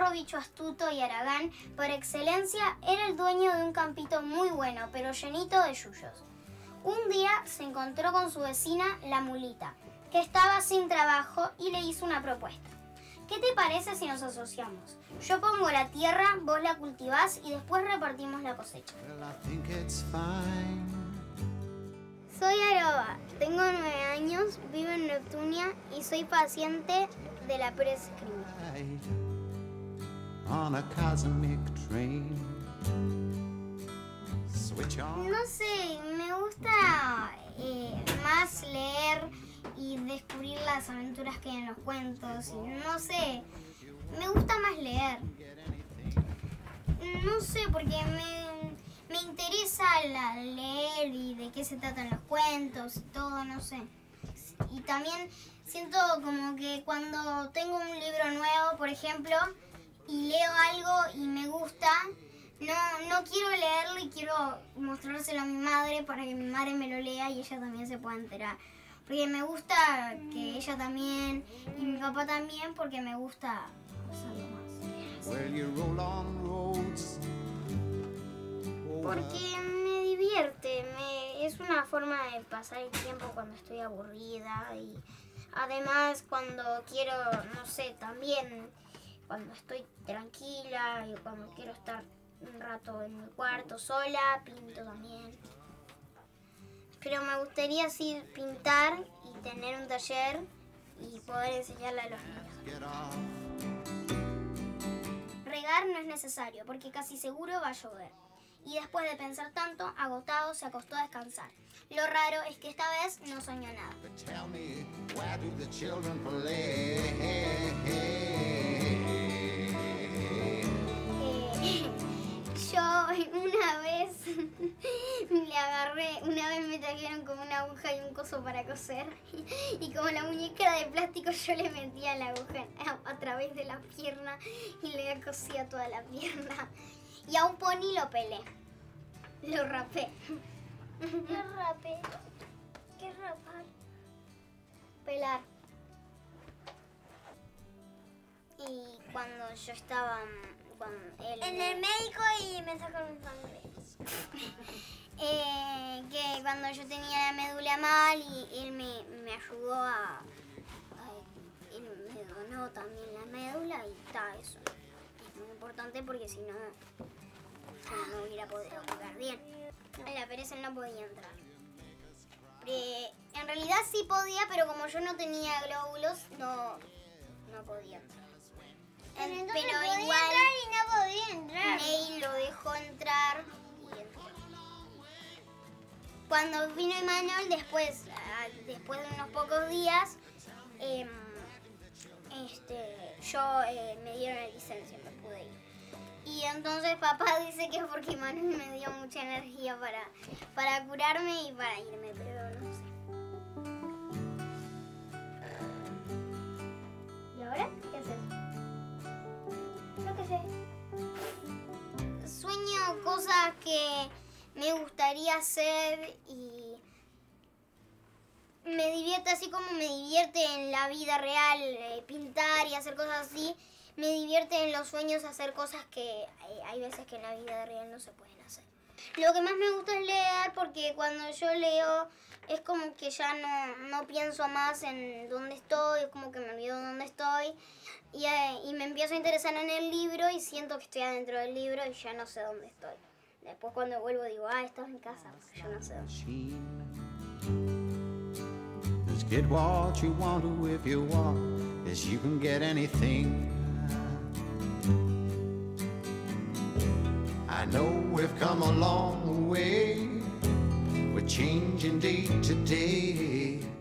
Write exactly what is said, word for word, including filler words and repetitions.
perro bicho astuto y haragán, por excelencia, era el dueño de un campito muy bueno, pero llenito de yuyos. Un día se encontró con su vecina, la mulita, que estaba sin trabajo y le hizo una propuesta. ¿Qué te parece si nos asociamos? Yo pongo la tierra, vos la cultivás y después repartimos la cosecha. Soy Aroba, tengo nueve años, vivo en Neptunia y soy paciente de la prescripción. No sé, me gusta eh, más leer y descubrir las aventuras que hay en los cuentos. Y no sé, me gusta más leer. No sé, porque me, me interesa la, leer y de qué se tratan los cuentos y todo, no sé. Y también siento como que cuando tengo un libro nuevo, por ejemplo, y leo algo y me gusta, no, no quiero leerlo y quiero mostrárselo a mi madre para que mi madre me lo lea y ella también se pueda enterar. Porque me gusta que ella también y mi papá también, porque me gusta hacerlo más. Porque me divierte, me, es una forma de pasar el tiempo cuando estoy aburrida y además cuando quiero, no sé, también cuando estoy tranquila y cuando quiero estar un rato en mi cuarto sola, pinto también. Pero me gustaría así pintar y tener un taller y poder enseñarle a los niños. Regar no es necesario porque casi seguro va a llover. Y después de pensar tanto, agotado, se acostó a descansar. Lo raro es que esta vez no soñó nada. Eh, yo una vez le agarré, una vez me trajeron como una aguja y un coso para coser. Y, y como la muñeca era de plástico, yo le metía la aguja a, a través de la pierna y le cosía toda la pierna. Y a un pony lo pelé. Lo rapé. ¿Qué rapé? ¿Qué rapar? Pelar. Y cuando yo estaba... Cuando él en me... el médico y me sacaron sangre. eh, que cuando yo tenía la médula mal y él me, me ayudó a... a él me donó también la médula y está, eso es muy importante porque si no... no me hubiera podido jugar bien. En la pereza no podía entrar. Eh, en realidad sí podía, pero como yo no tenía glóbulos, no, no podía entrar. Pero, En, entonces pero podía igual entrar y no podía entrar. Ney lo dejó entrar y entró. Cuando vino Emanuel, después, después de unos pocos días, eh, este, yo eh, me dieron la licencia, me pude ir. Y entonces papá dice que es porque Manuel me dio mucha energía para, para curarme y para irme, pero no sé. ¿Y ahora qué haces? Yo qué sé. Sueño cosas que me gustaría hacer y me divierte así como me divierte en la vida real, eh, pintar y hacer cosas así. Me divierte en los sueños hacer cosas que hay, hay veces que en la vida real no se pueden hacer. Lo que más me gusta es leer porque cuando yo leo es como que ya no, no pienso más en dónde estoy, es como que me olvido dónde estoy y, eh, y me empiezo a interesar en el libro y siento que estoy adentro del libro y ya no sé dónde estoy. Después cuando vuelvo digo, ah, estás en casa, porque yo no sé dónde. Just get what you want to if you want, as you can get anything. I know we've come a long way, we're changing day to day.